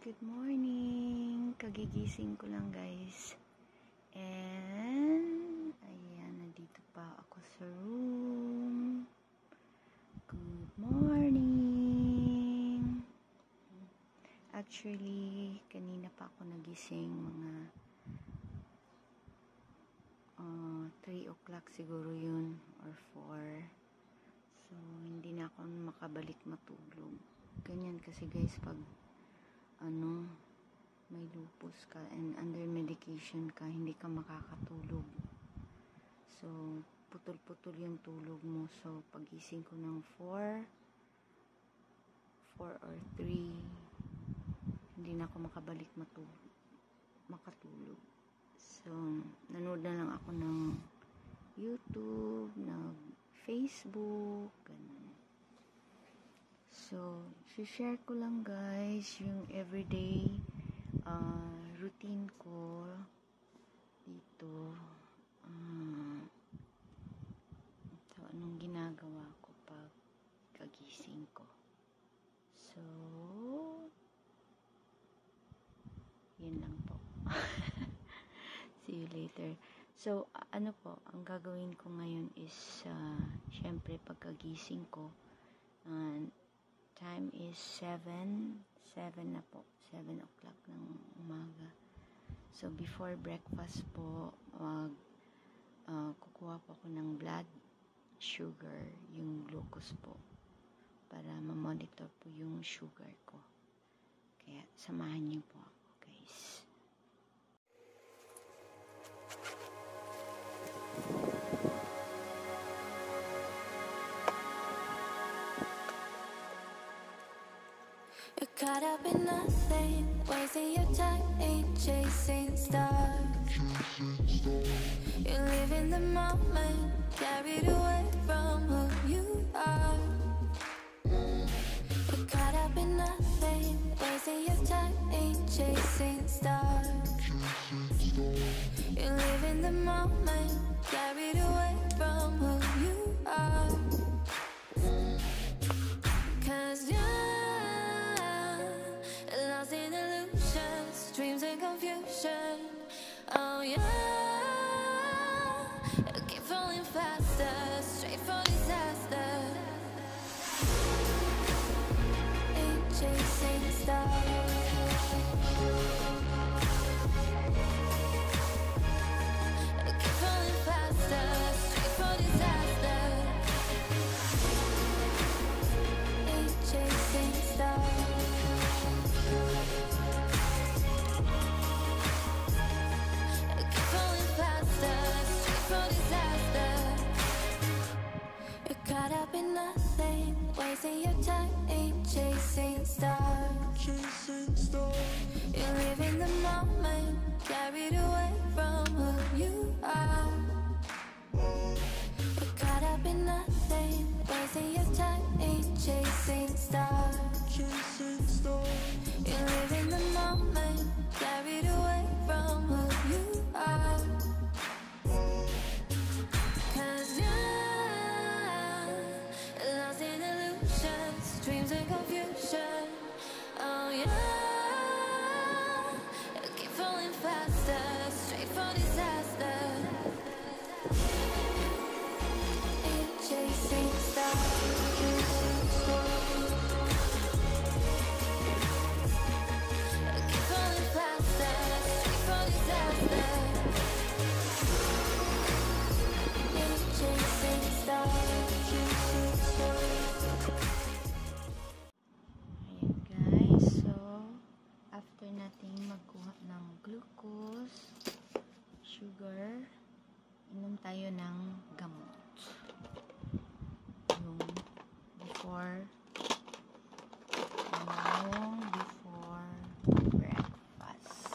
Good morning! Kagigising ko lang guys. And, ayan, nandito pa ako sa room. Good morning! Actually, kanina pa ako nagising, mga 3 o'clock siguro yun, or 4. So, hindi na ako makabalik matulog. Ganyan kasi guys, pag may lupus ka and under medication ka, hindi ka makakatulog. So, putol-putol yung tulog mo. So, pagising ko ng 4 or 3, hindi na ako makabalik makatulog. So, nanood na lang ako ng YouTube, Facebook, ganun. So, share ko lang guys yung everyday routine ko dito. So, anong ginagawa ko pag kagising ko. So, yun lang po. See you later. So, ang gagawin ko ngayon is, syempre pagkagising ko, time is 7 na po, 7 o'clock ng umaga. So, before breakfast po, kukuha po ako ng blood sugar, yung glucose po, para ma-monitor po yung sugar ko. Kaya, samahan niyo po ako, guys. You're caught up in nothing, wasting your time, ain't chasing stars. You live in the moment, carried away from who you are. You're caught up in nothing, wasting your time, ain't chasing stars. You live in the moment, carried away from who you are. 'Cause you're lost in illusions, dreams and confusion. Oh yeah, I keep falling faster, straight for disaster. Ain't chasing stars. I keep falling faster, straight for disaster. Ain't chasing stars. Caught up in nothing, wasting your time, ain't chasing stars. You live in the moment, carried away from who you are. You're caught up in nothing, wasting your time, ain't chasing stars. You live in the moment, carried away from who you are. 'Cause lost in illusions, dreams and confusion. Oh yeah, I keep falling faster, straight for disaster. Ain't chasing stars. I keep falling faster, straight for disaster. Ain't chasing stars. Ayan guys, so after natin magkuha ng glucose, sugar, inom tayo ng gamot. Yung before breakfast.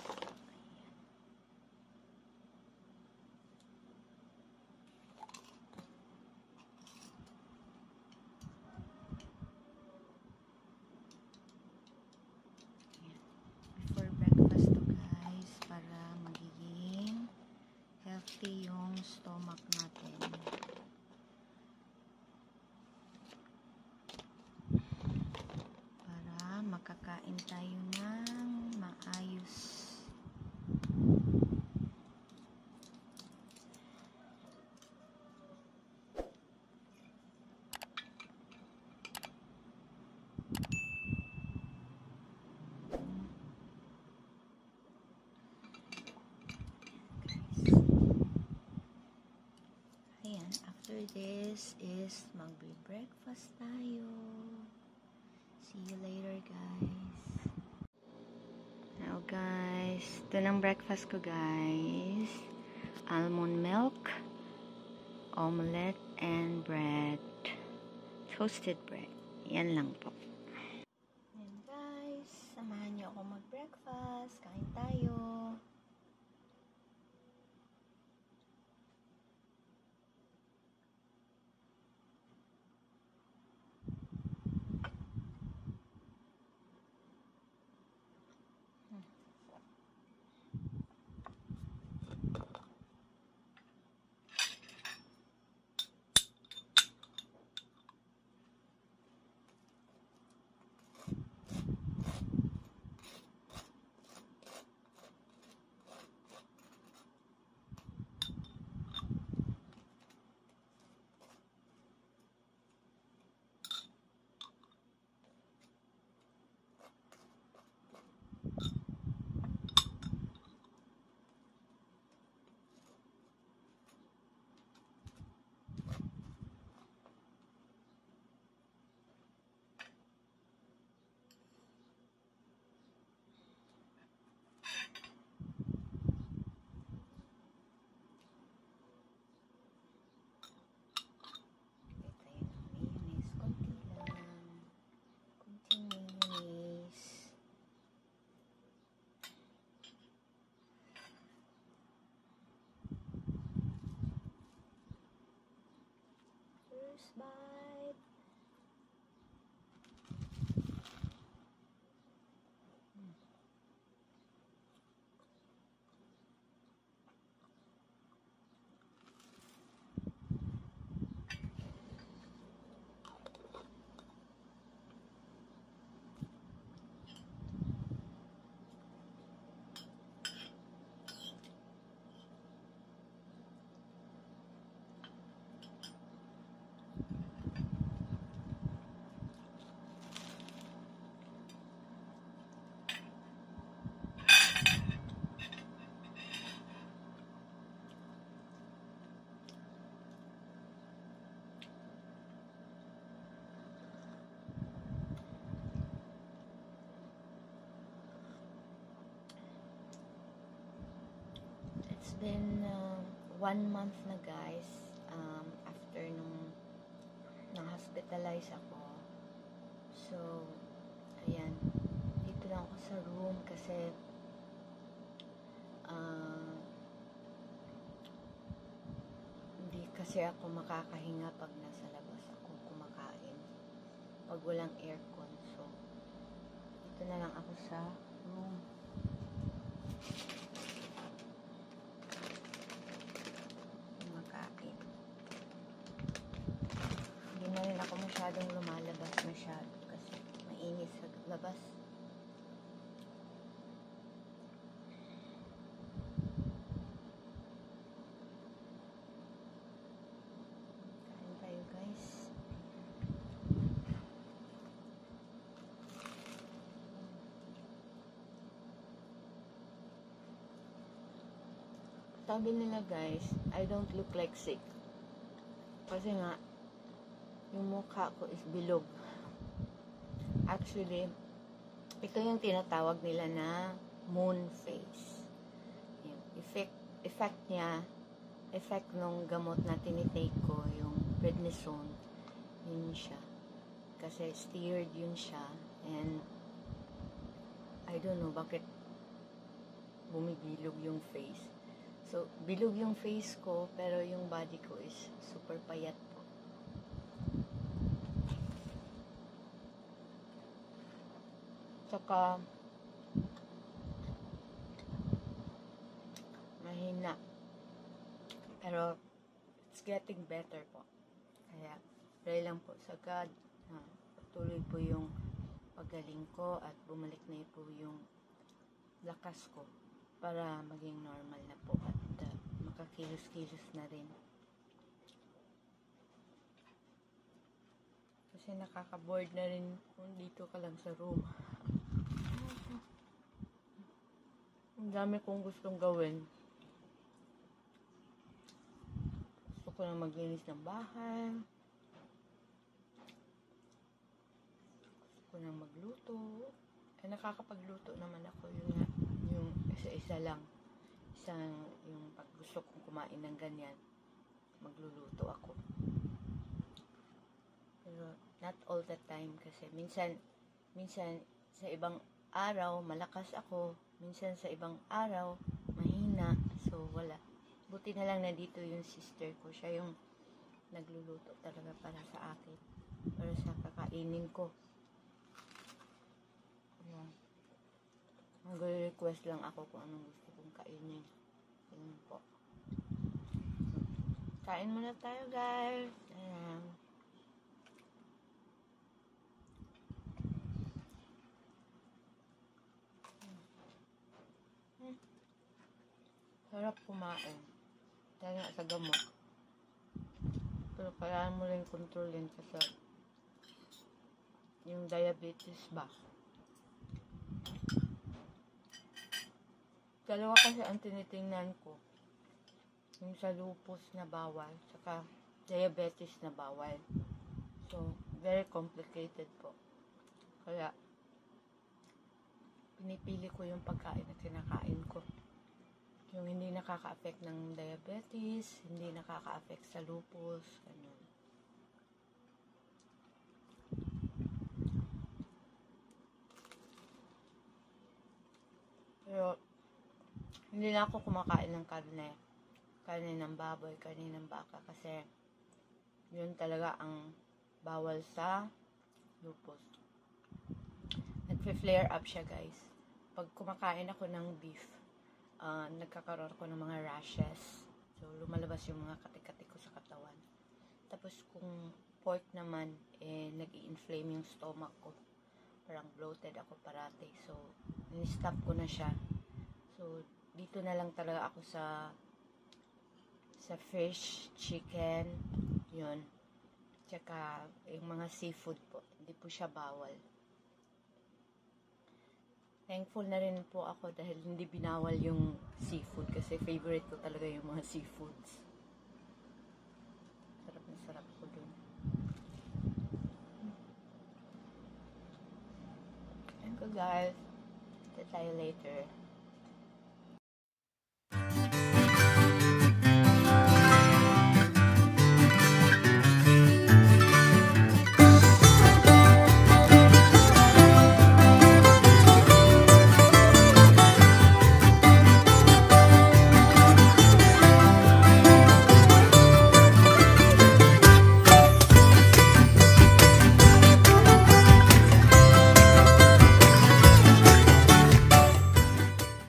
Before breakfast to guys, para magiging healthy yung stomach natin. Para makakain tayo ng first is magbe-breakfast tayo. See you later, guys. Now, guys, ito ng breakfast ko, guys. Almond milk, omelette, and bread. Toasted bread. Yan lang po. Yan, guys. Samahan niyo ako mag-breakfast. Kain tayo. Bye. It's been 1 month na, guys, after nung na-hospitalize ako. So, ayan, dito lang ako sa room kasi hindi kasi ako makakahinga pag nasa labas ako kumakain, pag walang aircon. So, dito na lang ako sa room. Ako masyadong lumalabas masyado kasi mainit sa labas. Kain tayo, guys. Sabi nila, guys, I don't look like sick. Kasi nga, yung mukha ko is bilog. Actually, ito yung tinatawag nila na moon face. Yung effect niya, effect nung gamot na tinitake ko, yung prednisone, yun siya. Kasi steered yun siya. And, I don't know bakit bumibilog yung face. So, bilog yung face ko, pero yung body ko is super payat po. Saka mahina. Pero it's getting better po. Kaya pray lang po sa God na patuloy po yung paggaling ko at bumalik na po yung lakas ko para maging normal na po at makakilos-kilos na rin. Kasi nakaka-bored na rin kung dito ka lang sa room. Ang dami kong gustong gawin. Gusto ko nang maglinis ng bahay. Gusto ko nang magluto. Nakakapagluto naman ako. Yun nga, yung isa-isa lang. Yung pag gusto kong kumain ng ganyan, magluluto ako. Pero not all the time kasi minsan sa ibang araw malakas ako, minsan sa ibang araw mahina, so wala. Buti na lang nandito yung sister ko, siya yung nagluluto talaga para sa akin, para sa kakainin ko. Mag-request lang ako kung anong gusto kong kainin. Yun po. Kain muna tayo, guys. Ayan. Sarap kumain. Dahil nga sa gamot. Pero kailangan mo rin kontrolin kasi yung diabetes ba. Dalawa kasi ang tinitingnan ko. Yung sa lupus na bawal, saka diabetes na bawal. So, very complicated po. Kaya, pinipili ko yung pagkain na kinakain ko. Yung hindi nakaka-affect ng diabetes, hindi nakaka-affect sa lupus, ganun. Pero, hindi na ako kumakain ng karne ng baboy, karne ng baka, kasi yun talaga ang bawal sa lupus. Nagfe-flare up siya, guys. Pag kumakain ako ng beef, nagkakaroon ako ng mga rashes. So, lumalabas yung mga kati-kati ko sa katawan. Tapos, kung pork naman, nag-i-inflame yung stomach ko. Parang bloated ako parati. So, ni-stop ko na siya. So, dito na lang talaga ako sa fish, chicken, yun. Tsaka, yung mga seafood po. Hindi po siya bawal. Thankful na rin po ako dahil hindi binawal yung seafood kasi favorite ko talaga yung mga seafoods. Sarap na sarap ko dun. Thank you, guys. See tayo later.